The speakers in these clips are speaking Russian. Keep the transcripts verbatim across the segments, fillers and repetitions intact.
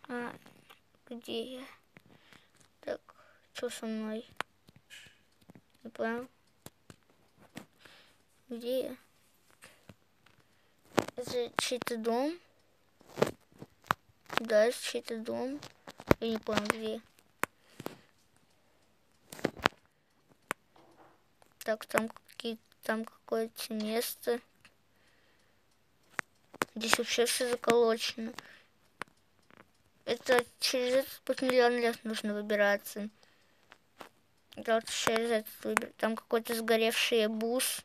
А, где я? Так, что со мной? Не понял. Где я? Это чей-то дом? Да, это чей-то дом. Я не понял, где. Так, там какие там какое-то место. Здесь вообще все заколочено. Это через этот путь миллион лет нужно выбираться. Да, вот через этот выбор. Там какой-то сгоревший бус.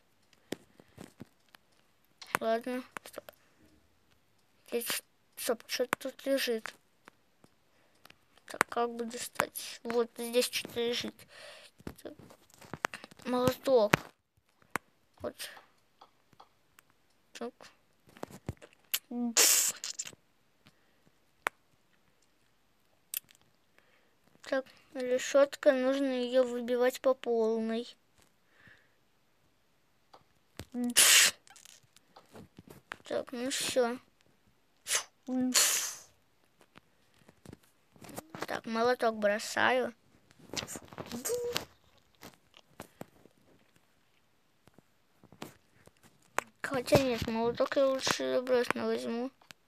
Ладно, стоп. Здесь, стоп, что-то тут лежит. Так, как бы достать? Вот здесь что-то лежит. Так. Молоток. Вот. Так. Так, решетка, нужно ее выбивать по полной. Так, ну все. Так, молоток бросаю. Хотя нет, молоток я лучше обратно возьму.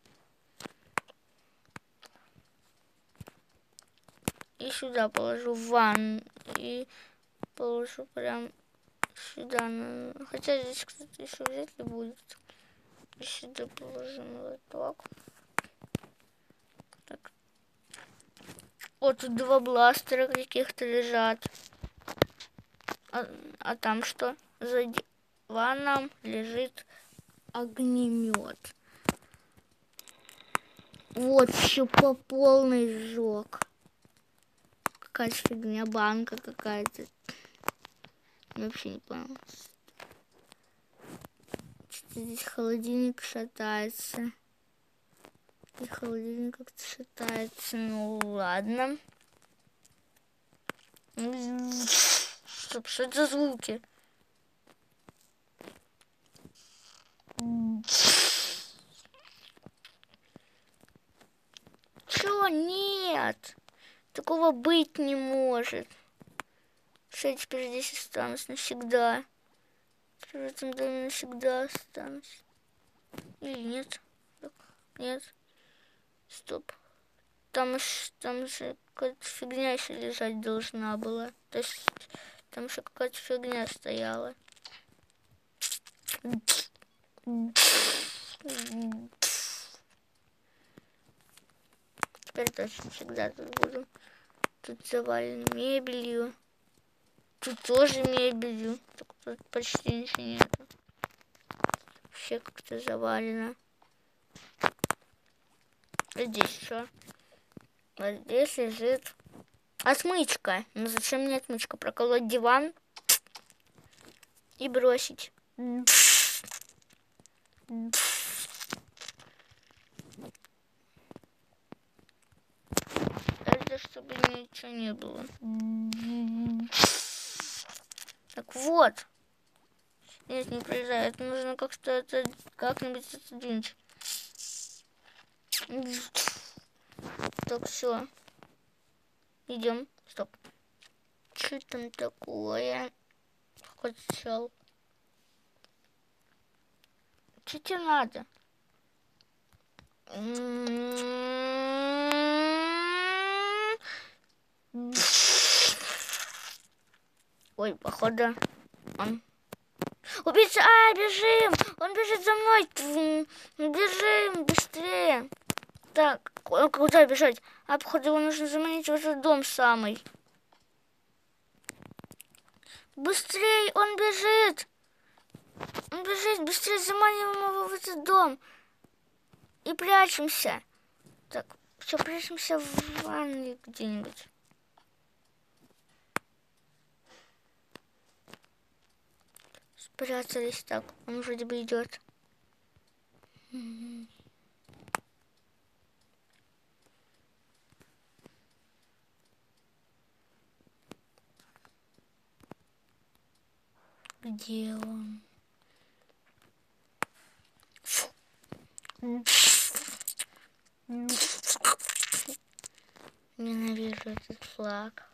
И сюда положу в ванну. И положу прям сюда. Хотя здесь кто-то еще вряд ли будет. И сюда положу молоток. Так. Вот тут два бластера каких-то лежат. А, а там что? За диваном лежит огнемет. Вот еще по полной сжег. Какая-то фигня, банка какая-то. Я вообще не понял. Что-то здесь холодильник шатается. И холодильник как-то шатается. Ну ладно. Стоп, что это за звуки? Чё? Нет! Такого быть не может. Что я теперь здесь останусь навсегда? Теперь в этом доме навсегда останусь. Или нет? Нет. Стоп. Там, там же какая-то фигня еще лежать должна была. То есть там еще какая-то фигня стояла. Теперь точно всегда тут буду. Тут завалено мебелью. Тут тоже мебелью. Так тут почти ничего нет. Вообще как-то завалено. А здесь что? Вот здесь лежит отмычка. Ну зачем мне отмычка? Проколоть диван и бросить. Это чтобы ничего не было. Так вот. Нет, не пролезает. Нужно как-то это как-нибудь отодвинуть. Так, все. Идем. Стоп. Что там такое? Какой-то чел. Что тебе надо? Ой, походу он... Убийца! А, бежим! Он бежит за мной! Бежим быстрее! Так, куда бежать? А, походу, его нужно заманить в этот дом самый. Быстрее! Он бежит! Он бежит! Быстрее заманиваем его в этот дом! И прячемся! Так, все, прячемся в ванной где-нибудь. Спрятались так. Он вроде бы идет. Где он? Ненавижу этот флаг.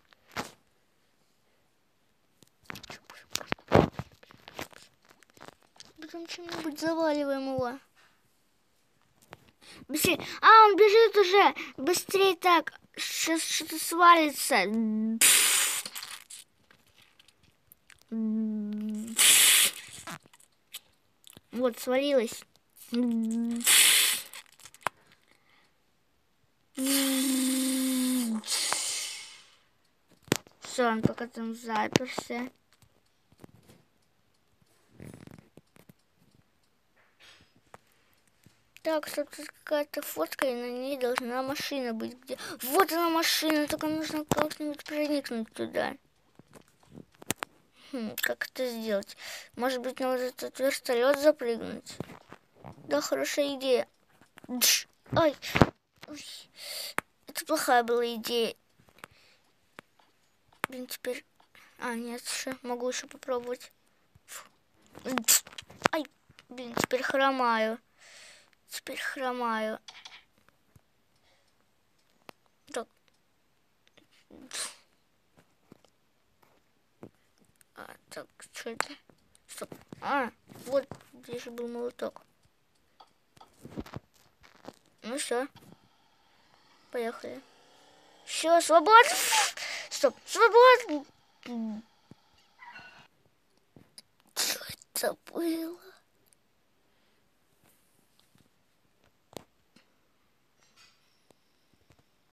Потом чем-нибудь заваливаем его. Быстрее. А, он бежит уже. Быстрее так. Сейчас что-то свалится. Вот, свалилось. Все, он пока там заперся. Так, что тут какая-то фотка, и на ней должна машина быть. Где? Вот она машина, только нужно как-нибудь проникнуть туда. Хм, как это сделать? Может быть, на вот этот вертолет запрыгнуть? Да, хорошая идея. Дж. Ай. Ой. Это плохая была идея. Блин, теперь... А, нет, еще могу еще попробовать. Фу. Ай, блин, теперь хромаю. Теперь хромаю. Так. А, так, что это? Стоп. А, вот здесь же был молоток. Ну все. Поехали. Все, свободно. Стоп, свободно. Что это было?